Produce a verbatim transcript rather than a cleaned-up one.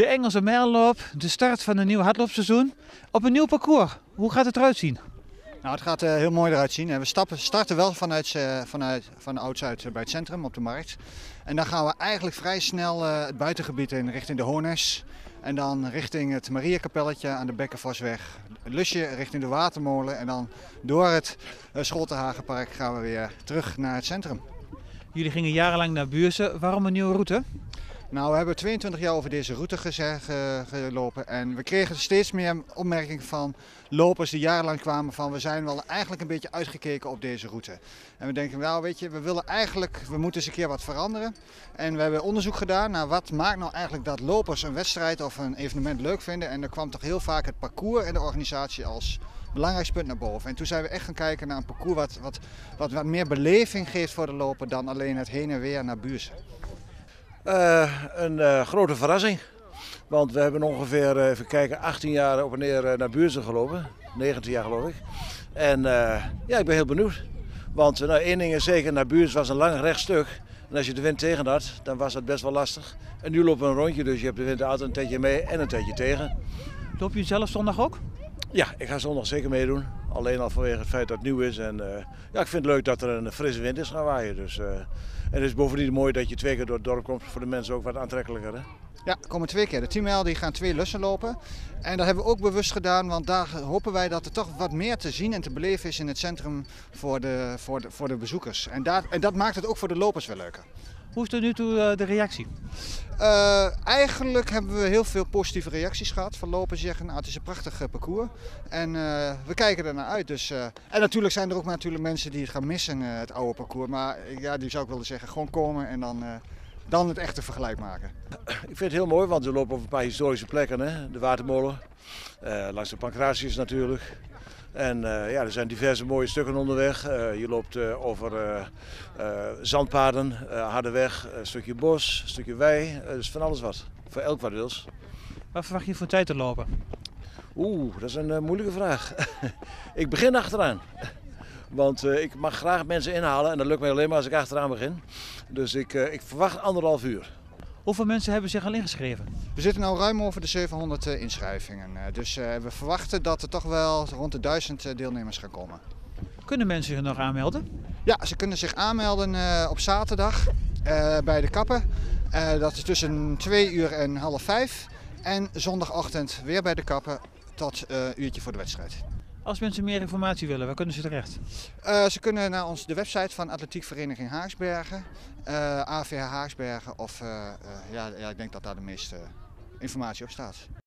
De Engelse Mijlloop, de start van een nieuw hardloopseizoen op een nieuw parcours. Hoe gaat het eruit zien? Nou, het gaat uh, heel mooi eruit zien. We stappen, starten wel vanuit, uh, vanuit van Oud-Zuid bij het centrum op de markt. En dan gaan we eigenlijk vrij snel uh, het buitengebied in richting de Hoornes. En dan richting het Mariakapelletje aan de Bekkenvosweg. Lusje richting de Watermolen. En dan door het uh, Scholtenhagenpark gaan we weer terug naar het centrum. Jullie gingen jarenlang naar Buurse. Waarom een nieuwe route? Nou, we hebben tweeëntwintig jaar over deze route gelopen en we kregen steeds meer opmerkingen van lopers die jarenlang kwamen van we zijn wel eigenlijk een beetje uitgekeken op deze route. En we denken, nou weet je, we willen eigenlijk, we moeten eens een keer wat veranderen. En we hebben onderzoek gedaan naar wat maakt nou eigenlijk dat lopers een wedstrijd of een evenement leuk vinden. En er kwam toch heel vaak het parcours en de organisatie als belangrijkste punt naar boven. En toen zijn we echt gaan kijken naar een parcours wat, wat, wat, wat meer beleving geeft voor de loper dan alleen het heen en weer naar Buurse. Uh, een uh, grote verrassing, want we hebben ongeveer, uh, even kijken, achttien jaar op en neer uh, naar Buurse gelopen, negentien jaar geloof ik. En uh, ja, ik ben heel benieuwd, want uh, nou, één ding is zeker, naar Buurse was een lang rechtstuk. En als je de wind tegen had, dan was dat best wel lastig. En nu lopen we een rondje, dus je hebt de wind altijd een tijdje mee en een tijdje tegen. Loop je zelf zondag ook? Ja, ik ga zondag zeker meedoen. Alleen al vanwege het feit dat het nieuw is. En uh, ja, ik vind het leuk dat er een frisse wind is gaan waaien. Dus, uh, en het is bovendien mooi dat je twee keer door het dorp komt. Voor de mensen ook wat aantrekkelijker. Hè? Ja, er komen twee keer. De tien mijl die gaan twee lussen lopen. En dat hebben we ook bewust gedaan, want daar hopen wij dat er toch wat meer te zien en te beleven is in het centrum voor de, voor de, voor de bezoekers. En, daar, en dat maakt het ook voor de lopers wel leuker. Hoe is tot nu toe uh, de reactie? Uh, eigenlijk hebben we heel veel positieve reacties gehad van lopers die zeggen, nou, het is een prachtig uh, parcours en uh, we kijken er naar uit. Dus, uh, en natuurlijk zijn er ook natuurlijk mensen die het gaan missen, uh, het oude parcours. Maar ja, die zou ik willen zeggen, gewoon komen en dan, uh, dan het echte vergelijk maken. Ik vind het heel mooi, want we lopen op een paar historische plekken. Hè? De Watermolen, uh, langs de Pancratius natuurlijk. En uh, ja, er zijn diverse mooie stukken onderweg. Uh, je loopt uh, over uh, uh, zandpaden, uh, harde weg, een stukje bos, een stukje wei. Uh, dus van alles wat. Voor elk wat wils. Wat verwacht je voor tijd te lopen? Oeh, dat is een uh, moeilijke vraag. Ik begin achteraan. Want uh, ik mag graag mensen inhalen en dat lukt mij alleen maar als ik achteraan begin. Dus ik, uh, ik verwacht anderhalf uur. Hoeveel mensen hebben zich al ingeschreven? We zitten nu ruim over de zevenhonderd uh, inschrijvingen. Uh, dus uh, we verwachten dat er toch wel rond de duizend uh, deelnemers gaan komen. Kunnen mensen zich nog aanmelden? Ja, ze kunnen zich aanmelden uh, op zaterdag uh, bij de Kappen. Uh, dat is tussen twee uur en half vijf. En zondagochtend weer bij de Kappen tot uh, een uurtje voor de wedstrijd. Als mensen meer informatie willen, waar kunnen ze terecht? Uh, ze kunnen naar ons, de website van Atletiekvereniging Haaksbergen, uh, A V H Haaksbergen of uh, uh, ja, ja, ik denk dat daar de meeste informatie op staat.